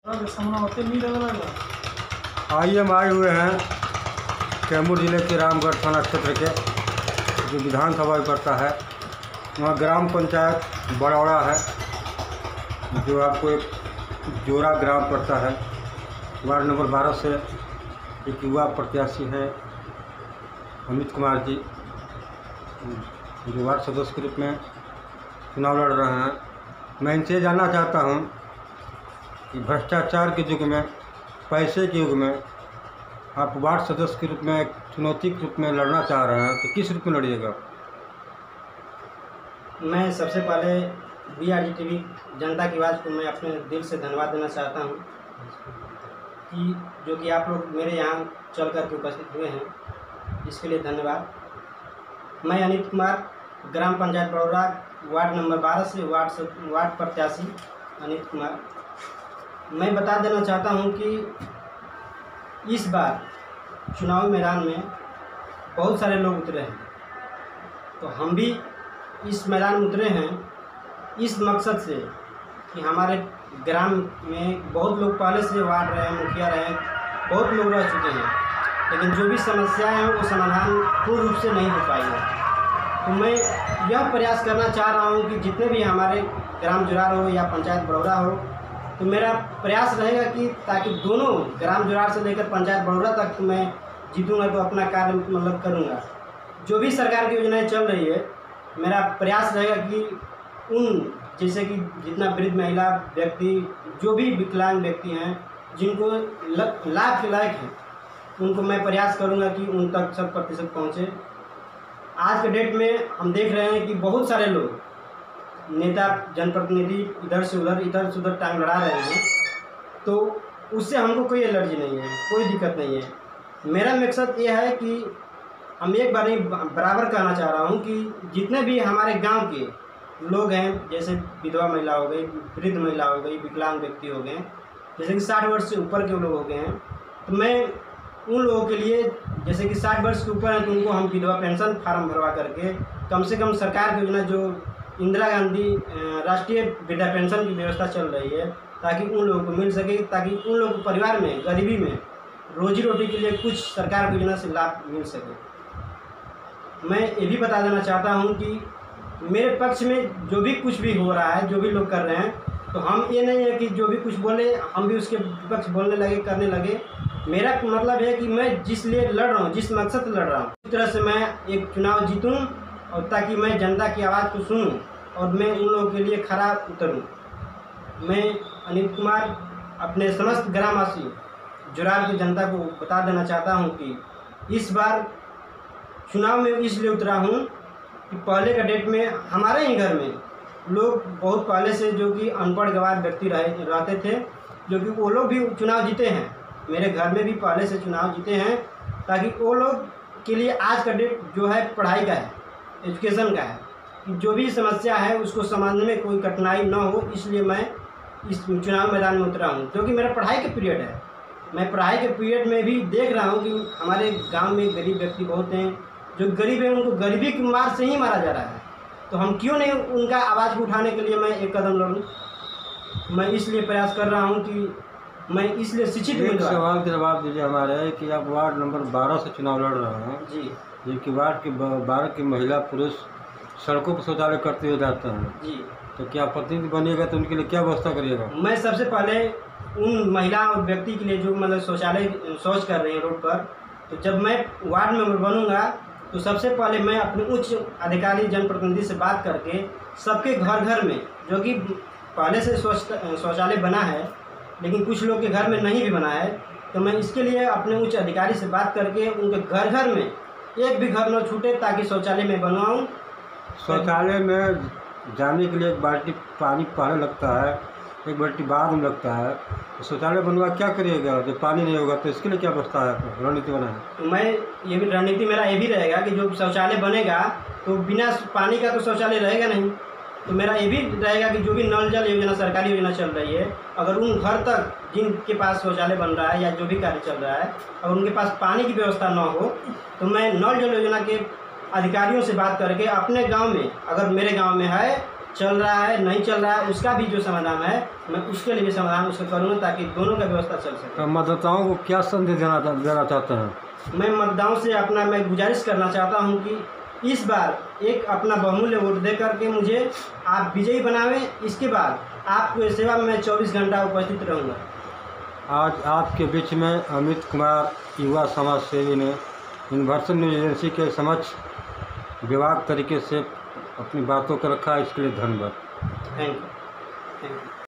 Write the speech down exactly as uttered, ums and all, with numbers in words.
आइए हम आए हुए हैं कैमूर जिले के रामगढ़ थाना क्षेत्र के जो विधानसभा में पड़ता है, वहाँ ग्राम पंचायत बड़ौड़ा है, जो आपको एक जोरा ग्राम पड़ता है। वार्ड नंबर बारह से एक युवा प्रत्याशी हैं अमित कुमार जी, जो वार्ड सदस्य के रूप में चुनाव लड़ रहे हैं। मैं इनसे जानना चाहता हूँ कि भ्रष्टाचार के युग में, पैसे के युग में आप वार्ड सदस्य के रूप में चुनौती के रूप में लड़ना चाह रहे हैं, तो किस रूप में लड़िएगा? मैं सबसे पहले B R G T V जनता की आवाज़ को मैं अपने दिल से धन्यवाद देना चाहता हूं कि जो कि आप लोग मेरे यहां चल कर के उपस्थित हुए हैं, इसके लिए धन्यवाद। मैं अनित कुमार, ग्राम पंचायत बड़ौड़ा, वार्ड नंबर बारह से वार्ड से वार्ड प्रत्याशी अनित कुमार। मैं बता देना चाहता हूं कि इस बार चुनावी मैदान में बहुत सारे लोग उतरे हैं, तो हम भी इस मैदान में उतरे हैं इस मकसद से कि हमारे ग्राम में बहुत लोग पहले से वार्ड रहे हैं, मुखिया रहे हैं, बहुत लोग रह चुके हैं, लेकिन जो भी समस्याएं हैं वो समाधान पूर्ण रूप से नहीं हो पाई है। तो मैं यह प्रयास करना चाह रहा हूं कि जितने भी हमारे ग्राम जुरार हो या पंचायत बड़ौड़ा हो, तो मेरा प्रयास रहेगा कि ताकि दोनों ग्राम जुरार से लेकर पंचायत बड़ौड़ा तक तो मैं जीतूँगा, तो अपना कार्य मतलब करूँगा। जो भी सरकार की योजनाएँ चल रही है, मेरा प्रयास रहेगा कि उन जैसे कि जितना वृद्ध महिला व्यक्ति, जो भी विकलांग व्यक्ति हैं, जिनको लाभ के लायक हैं, उनको मैं प्रयास करूंगा कि उन तक शत प्रतिशत पहुँचे। आज के डेट में हम देख रहे हैं कि बहुत सारे लोग, नेता, जनप्रतिनिधि इधर से उधर इधर से उधर टांग लड़ा रहे हैं, तो उससे हमको कोई एलर्जी नहीं है, कोई दिक्कत नहीं है। मेरा मकसद ये है कि हम एक बार बराबर कहना चाह रहा हूँ कि जितने भी हमारे गांव के लोग हैं, जैसे विधवा महिला हो गई, वृद्ध महिला हो गई, विकलांग व्यक्ति हो गए, जैसे कि साठ वर्ष से ऊपर के लोग हो गए हैं, तो मैं उन लोगों के लिए, जैसे कि साठ वर्ष के ऊपर हैं, तो उनको हम विधवा पेंशन फार्म भरवा करके कम से कम सरकार की योजना जो इंदिरा गांधी राष्ट्रीय वृद्धा पेंशन की व्यवस्था चल रही है, ताकि उन लोगों को मिल सके, ताकि उन लोगों को परिवार में गरीबी में रोजी रोटी के लिए कुछ सरकार की योजना से लाभ मिल सके। मैं ये भी बता देना चाहता हूँ कि मेरे पक्ष में जो भी कुछ भी हो रहा है, जो भी लोग कर रहे हैं, तो हम ये नहीं है कि जो भी कुछ बोले हम भी उसके विपक्ष बोलने लगे, करने लगे। मेरा मतलब है कि मैं जिस लिए लड़ रहा हूँ, जिस मकसद से लड़ रहा हूँ, इस तरह से मैं एक चुनाव जीतूँ, और ताकि मैं जनता की आवाज़ को सुनूँ और मैं उन लोगों के लिए खरा उतरूँ। मैं अनित कुमार अपने समस्त ग्रामवासी जुरार की जनता को बता देना चाहता हूँ कि इस बार चुनाव में इसलिए उतरा हूँ कि पहले का डेट में हमारे ही घर में लोग बहुत पहले से जो कि अनपढ़ गंवार व्यक्ति रहे रहते थे, जो कि वो लोग भी चुनाव जीते हैं। मेरे घर में भी पहले से चुनाव जीते हैं, ताकि वो लोग के लिए आज का डेट जो है पढ़ाई का है, एजुकेशन का है, कि जो भी समस्या है उसको समझने में कोई कठिनाई ना हो, इसलिए मैं इस चुनाव मैदान में उतरा हूँ। जो कि मेरा पढ़ाई का पीरियड है, मैं पढ़ाई के पीरियड में भी देख रहा हूँ कि हमारे गांव में गरीब व्यक्ति बहुत हैं, जो गरीब हैं उनको गरीबी की मार से ही मारा जा रहा है, तो हम क्यों नहीं उनका आवाज़ उठाने के लिए मैं एक कदम लड़ूँ। मैं इसलिए प्रयास कर रहा हूँ कि मैं इसलिए शिक्षित एक सवाल के जवाब दीजिए हमारे कि आप वार्ड नंबर बारह से चुनाव लड़ रहे हैं जी, जबकि वार्ड के बारह की महिला पुरुष सड़कों पर शौचालय करते हुए जाते हैं जी, तो क्या प्रतिनिधि बनिएगा तो उनके लिए क्या व्यवस्था करिएगा? मैं सबसे पहले उन महिला और व्यक्ति के लिए जो मतलब शौचालय शौच कर रहे हैं रोड पर, तो जब मैं वार्ड मेंबर बनूंगा तो सबसे पहले मैं अपने उच्च अधिकारी जनप्रतिनिधि से बात करके सबके घर घर में, जो कि पहले से शौचालय बना है लेकिन कुछ लोग के घर में नहीं भी बना है, तो मैं इसके लिए अपने उच्च अधिकारी से बात करके उनके घर घर में एक भी घर न छूटे, ताकि शौचालय में बनवाऊँ। शौचालय में जाने के लिए एक बाल्टी पानी पहले लगता है, एक बाल्टी बाद में लगता है, तो शौचालय बनवा क्या करिएगा जब पानी नहीं होगा? तो इसके लिए क्या व्यवस्था है, रणनीति बना है? तो मैं ये भी रणनीति मेरा ये भी रहेगा कि जो शौचालय बनेगा तो बिना पानी का तो शौचालय रहेगा नहीं, तो मेरा ये भी रहेगा कि जो भी नल जल योजना सरकारी योजना चल रही है, अगर उन घर तक जिनके पास शौचालय बन रहा है या जो भी कार्य चल रहा है, अगर उनके पास पानी की व्यवस्था न हो, तो मैं नल जल योजना के अधिकारियों से बात करके अपने गांव में, अगर मेरे गांव में है चल रहा है नहीं चल रहा है, उसका भी जो समाधान है मैं उसके लिए भी समाधान उसका करूँगा ताकि दोनों का व्यवस्था चल सके। तो मतदाताओं को क्या संदेश देना देना चाहते हैं? मैं मतदाताओं से अपना मैं गुजारिश करना चाहता हूं कि इस बार एक अपना बहुमूल्य वोट दे करके मुझे आप विजयी बनावें। इसके बाद आपको सेवा में मैं चौबीस घंटा उपस्थित रहूँगा। आज आपके बीच में अमित कुमार युवा समाज सेवी ने यूनिवर्सल न्यूज एजेंसी के समक्ष विभाग तरीके से अपनी बातों को रखा, इसके लिए धन्यवाद। Thank you thank you.